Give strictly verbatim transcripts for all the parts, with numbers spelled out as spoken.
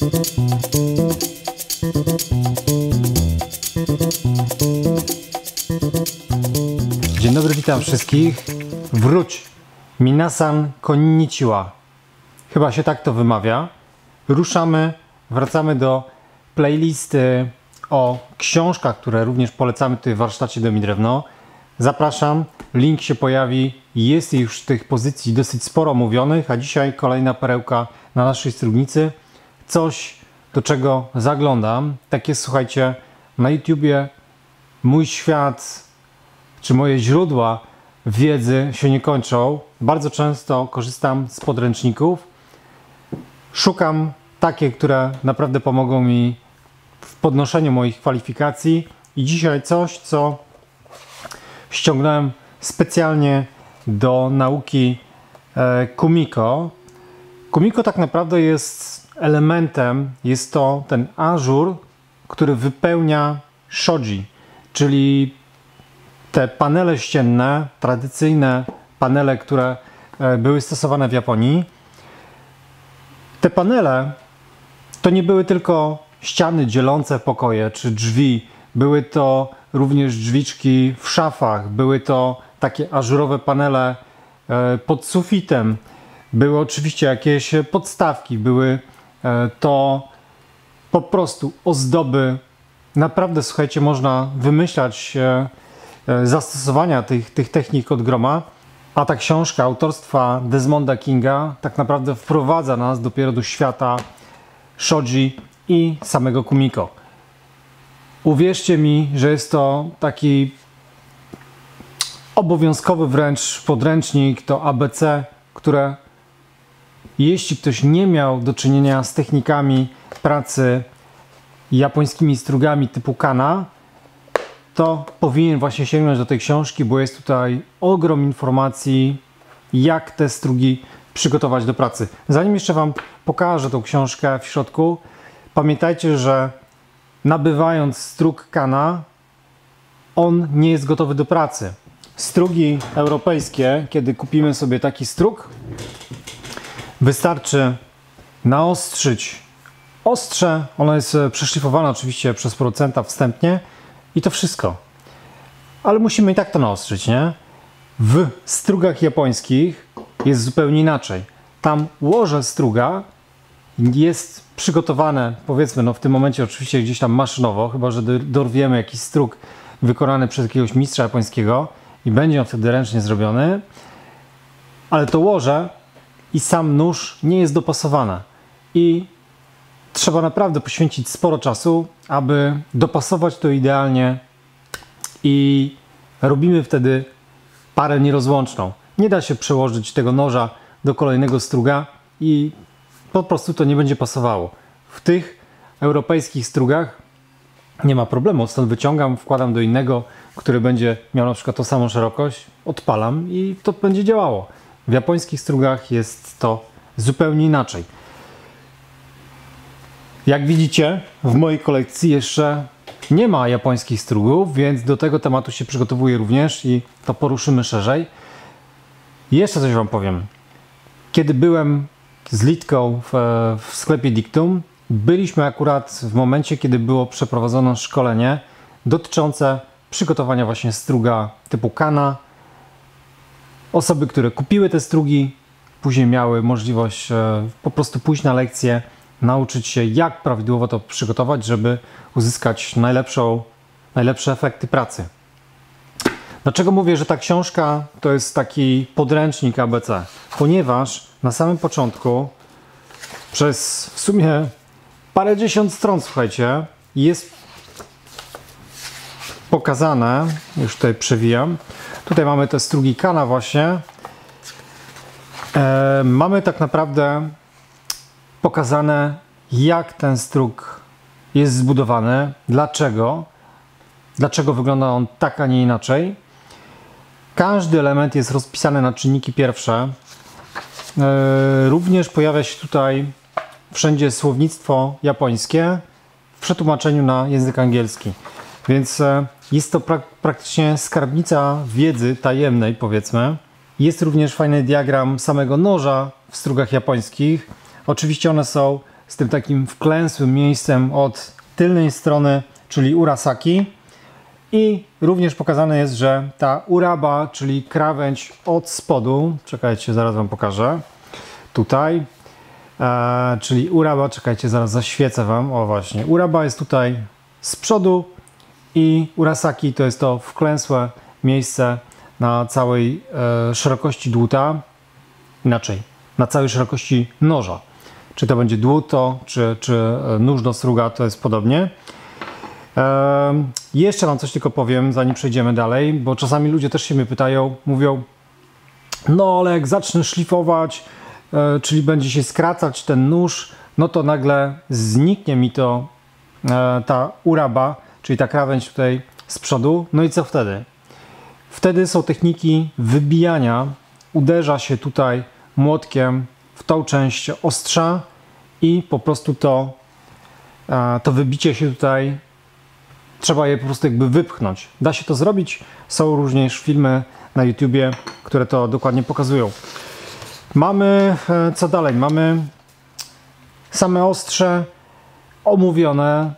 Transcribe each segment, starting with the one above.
Dzień dobry, witam wszystkich. Wróć! Minasan konnichiwa. Chyba się tak to wymawia. Ruszamy, wracamy do playlisty o książkach, które również polecamy tutaj w warsztacie Dom i Drewno. Zapraszam, link się pojawi. Jest już tych pozycji dosyć sporo omówionych, a dzisiaj kolejna perełka na naszej stronnicy. Coś, do czego zaglądam. Tak jest, słuchajcie, na YouTubie mój świat, czy moje źródła wiedzy się nie kończą. Bardzo często korzystam z podręczników. Szukam takie, które naprawdę pomogą mi w podnoszeniu moich kwalifikacji. I dzisiaj coś, co ściągnąłem specjalnie do nauki e, Kumiko. Kumiko tak naprawdę jest elementem, jest to ten ażur, który wypełnia shoji, czyli te panele ścienne, tradycyjne panele, które e, były stosowane w Japonii. Te panele to nie były tylko ściany dzielące pokoje czy drzwi, były to również drzwiczki w szafach, były to takie ażurowe panele pod sufitem, były oczywiście jakieś podstawki, były to po prostu ozdoby. Naprawdę, słuchajcie, można wymyślać zastosowania tych, tych technik od groma, a ta książka autorstwa Desmonda Kinga tak naprawdę wprowadza nas dopiero do świata shoji i samego Kumiko. Uwierzcie mi, że jest to taki obowiązkowy wręcz podręcznik, to A B C, które jeśli ktoś nie miał do czynienia z technikami pracy japońskimi strugami typu kana, to powinien właśnie sięgnąć do tej książki, bo jest tutaj ogrom informacji, jak te strugi przygotować do pracy. Zanim jeszcze Wam pokażę tą książkę w środku, pamiętajcie, że nabywając strug kana, on nie jest gotowy do pracy. Strugi europejskie, kiedy kupimy sobie taki strug, wystarczy naostrzyć ostrze, ono jest przeszlifowane oczywiście przez producenta wstępnie i to wszystko. Ale musimy i tak to naostrzyć, nie? W strugach japońskich jest zupełnie inaczej. Tam łoże struga jest przygotowane, powiedzmy, no w tym momencie oczywiście gdzieś tam maszynowo, chyba że dorwiemy jakiś strug wykonany przez jakiegoś mistrza japońskiego i będzie on wtedy ręcznie zrobiony, ale to łoże i sam nóż nie jest dopasowane i trzeba naprawdę poświęcić sporo czasu, aby dopasować to idealnie i robimy wtedy parę nierozłączną. Nie da się przełożyć tego noża do kolejnego struga i po prostu to nie będzie pasowało. W tych europejskich strugach nie ma problemu, stąd wyciągam, wkładam do innego, który będzie miał na przykład tą samą szerokość, odpalam i to będzie działało. W japońskich strugach jest to zupełnie inaczej. Jak widzicie, w mojej kolekcji jeszcze nie ma japońskich strugów, więc do tego tematu się przygotowuję również i to poruszymy szerzej. Jeszcze coś Wam powiem. Kiedy byłem z Litką w, w sklepie Dictum, byliśmy akurat w momencie, kiedy było przeprowadzone szkolenie dotyczące przygotowania właśnie struga typu kana. Osoby, które kupiły te strugi, później miały możliwość e, po prostu pójść na lekcję, nauczyć się, jak prawidłowo to przygotować, żeby uzyskać najlepszą, najlepsze efekty pracy. Dlaczego mówię, że ta książka to jest taki podręcznik A B C? Ponieważ na samym początku przez w sumie parędziesiąt stron, słuchajcie, jest pokazane, już tutaj przewijam, tutaj mamy te strugi kana właśnie, e, mamy tak naprawdę pokazane, jak ten strug jest zbudowany, dlaczego, dlaczego wygląda on tak, a nie inaczej. Każdy element jest rozpisany na czynniki pierwsze. E, również pojawia się tutaj wszędzie słownictwo japońskie w przetłumaczeniu na język angielski. Więc e, jest to prak praktycznie skarbnica wiedzy tajemnej, powiedzmy. Jest również fajny diagram samego noża w strugach japońskich. Oczywiście one są z tym takim wklęsłym miejscem od tylnej strony, czyli Urasaki. I również pokazane jest, że ta uraba, czyli krawędź od spodu, czekajcie, zaraz Wam pokażę, tutaj, e, czyli uraba, czekajcie, zaraz zaświecę Wam, o właśnie, uraba jest tutaj z przodu i Urasaki to jest to wklęsłe miejsce na całej e, szerokości dłuta, inaczej, na całej szerokości noża. Czy to będzie dłuto, czy, czy nóż do sruga, to jest podobnie. E, jeszcze Wam coś tylko powiem, zanim przejdziemy dalej, bo czasami ludzie też się mnie pytają, mówią, no ale jak zacznę szlifować, e, czyli będzie się skracać ten nóż, no to nagle zniknie mi to e, ta uraba, czyli ta krawędź tutaj z przodu, no i co wtedy? Wtedy są techniki wybijania, uderza się tutaj młotkiem w tą część ostrza i po prostu to, e, to wybicie się tutaj trzeba je po prostu jakby wypchnąć. Da się to zrobić. Są również filmy na YouTubie, które to dokładnie pokazują. Mamy, co dalej? Mamy same ostrze omówione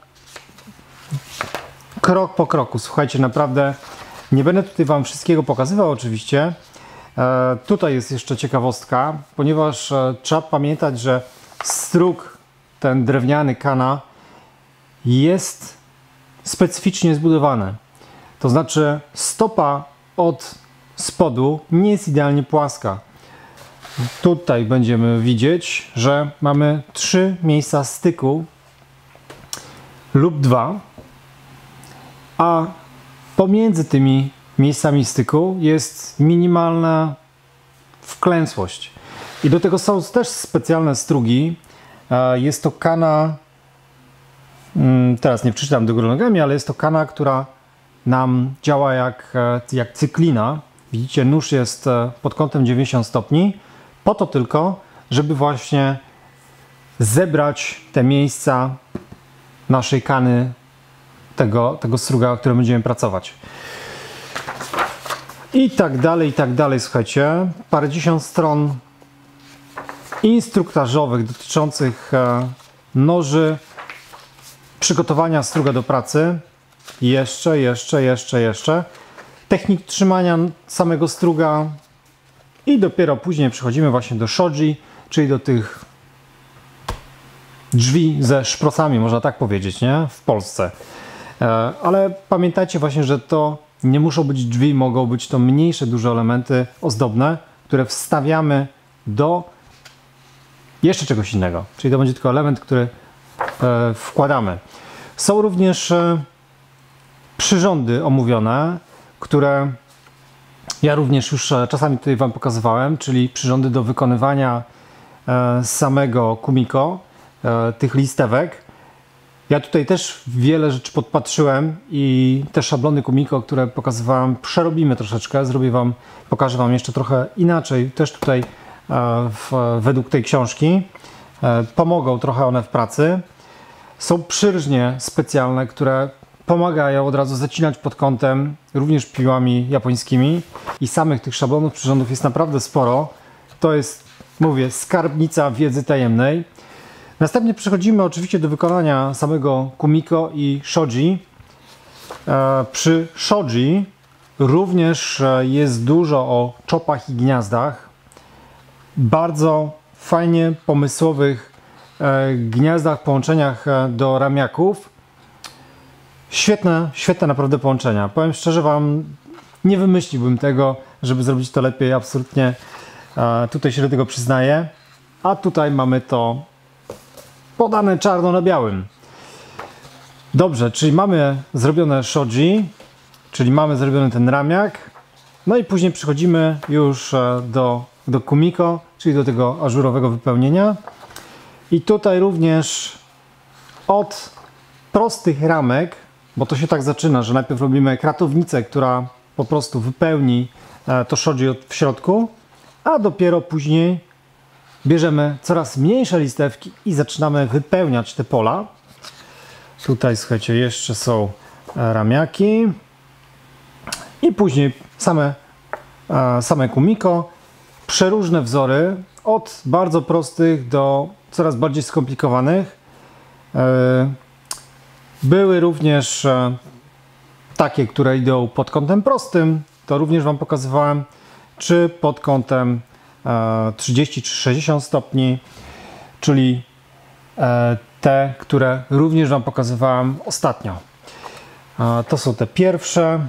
krok po kroku. Słuchajcie, naprawdę nie będę tutaj Wam wszystkiego pokazywał oczywiście. E, tutaj jest jeszcze ciekawostka, ponieważ e, trzeba pamiętać, że strug, ten drewniany kana, jest specyficznie zbudowany. To znaczy stopa od spodu nie jest idealnie płaska. Tutaj będziemy widzieć, że mamy trzy miejsca styku lub dwa, a pomiędzy tymi miejscami styku jest minimalna wklęsłość. I do tego są też specjalne strugi. Jest to kana, teraz nie przeczytam do góry nogami, ale jest to kana, która nam działa jak, jak cyklina. Widzicie, nóż jest pod kątem dziewięćdziesiąt stopni, po to tylko, żeby właśnie zebrać te miejsca naszej kany, tego, tego struga, o którym będziemy pracować. I tak dalej, i tak dalej, słuchajcie. Parędziesiąt stron instruktażowych dotyczących noży, przygotowania struga do pracy. Jeszcze, jeszcze, jeszcze, jeszcze. Technik trzymania samego struga. I dopiero później przechodzimy właśnie do shoji, czyli do tych drzwi ze szprocami, można tak powiedzieć, nie? W Polsce. Ale pamiętajcie właśnie, że to nie muszą być drzwi, mogą być to mniejsze, duże elementy ozdobne, które wstawiamy do jeszcze czegoś innego. Czyli to będzie tylko element, który e, wkładamy. Są również e, przyrządy omówione, które ja również już e, czasami tutaj Wam pokazywałem, czyli przyrządy do wykonywania e, samego kumiko, e, tych listewek. Ja tutaj też wiele rzeczy podpatrzyłem i te szablony kumiko, które pokazywałem, przerobimy troszeczkę. Zrobię Wam, pokażę Wam jeszcze trochę inaczej, też tutaj e, w, według tej książki. E, pomogą trochę one w pracy. Są przyrżnie specjalne, które pomagają od razu zacinać pod kątem, również piłami japońskimi. I samych tych szablonów, przyrządów jest naprawdę sporo. To jest, mówię, skarbnica wiedzy tajemnej. Następnie przechodzimy oczywiście do wykonania samego kumiko i shoji. E, przy shoji również jest dużo o czopach i gniazdach. Bardzo fajnie pomysłowych e, gniazdach, połączeniach do ramiaków. Świetne, świetne naprawdę połączenia. Powiem szczerze Wam, nie wymyśliłbym tego, żeby zrobić to lepiej. Absolutnie e, tutaj się do tego przyznaję. A tutaj mamy to podane czarno na białym. Dobrze, czyli mamy zrobione shoji, czyli mamy zrobiony ten ramiak. No i później przechodzimy już do, do kumiko, czyli do tego ażurowego wypełnienia. I tutaj również od prostych ramek, bo to się tak zaczyna, że najpierw robimy kratownicę, która po prostu wypełni to shoji w środku, a dopiero później bierzemy coraz mniejsze listewki i zaczynamy wypełniać te pola. Tutaj, słuchajcie, jeszcze są ramiaki. I później same, same kumiko. Przeróżne wzory, od bardzo prostych do coraz bardziej skomplikowanych. Były również takie, które idą pod kątem prostym, to również Wam pokazywałem, czy pod kątem trzydzieści czy sześćdziesiąt stopni, czyli te, które również Wam pokazywałem ostatnio. To są te pierwsze.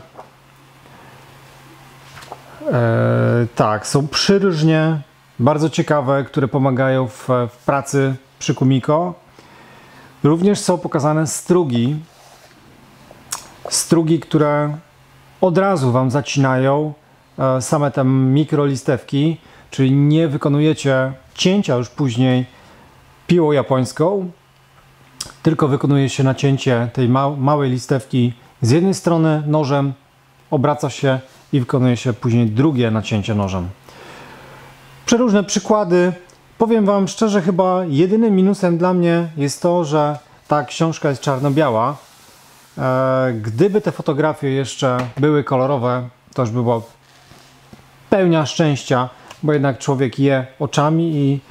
Tak, są przyróżnie, bardzo ciekawe, które pomagają w, w pracy przy Kumiko. Również są pokazane strugi, strugi, które od razu Wam zacinają same te mikrolistewki, czyli nie wykonujecie cięcia już później piłą japońską, tylko wykonuje się nacięcie tej ma małej listewki z jednej strony nożem, obraca się i wykonuje się później drugie nacięcie nożem. Przeróżne przykłady. Powiem Wam szczerze, chyba jedynym minusem dla mnie jest to, że ta książka jest czarno-biała. E, gdyby te fotografie jeszcze były kolorowe, to już by było pełnia szczęścia, bo jednak człowiek je oczami i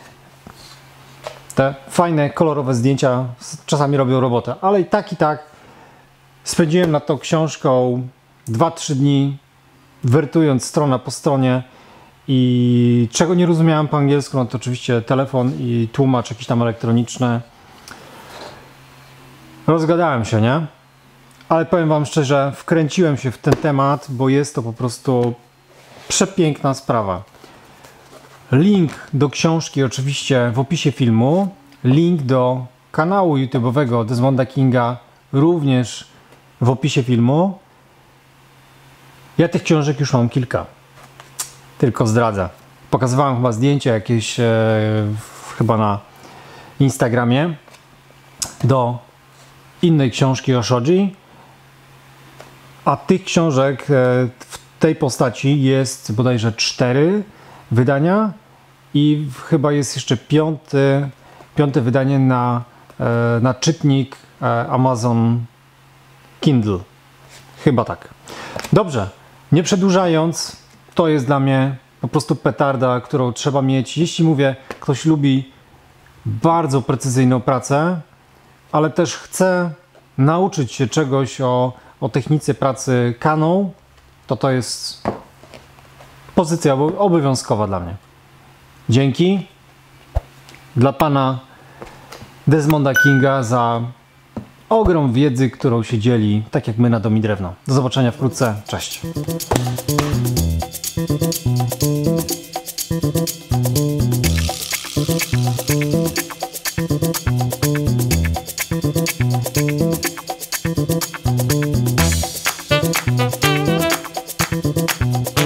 te fajne, kolorowe zdjęcia czasami robią robotę. Ale i tak, i tak spędziłem nad tą książką dwa trzy dni, wertując strona po stronie. I czego nie rozumiałem po angielsku, no to oczywiście telefon i tłumacz jakiś tam elektroniczny. Rozgadałem się, nie? Ale powiem Wam szczerze, wkręciłem się w ten temat, bo jest to po prostu przepiękna sprawa. Link do książki oczywiście w opisie filmu. Link do kanału YouTube'owego Desmonda Kinga również w opisie filmu. Ja tych książek już mam kilka. Tylko zdradzę. Pokazywałem chyba zdjęcie jakieś e, chyba na Instagramie do innej książki o shogi, a tych książek e, w tej postaci jest bodajże cztery wydania i chyba jest jeszcze piąty, piąte wydanie na, e, na czytnik e, Amazon Kindle. Chyba tak. Dobrze, nie przedłużając, to jest dla mnie po prostu petarda, którą trzeba mieć. Jeśli mówię, ktoś lubi bardzo precyzyjną pracę, ale też chce nauczyć się czegoś o, o technice pracy kaną, to to jest pozycja obowiązkowa dla mnie. Dzięki dla Pana Desmonda Kinga za ogrom wiedzy, którą się dzieli, tak jak my na Dom i Drewno. Do zobaczenia wkrótce. Cześć.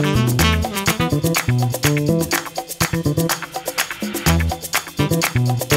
Thank you.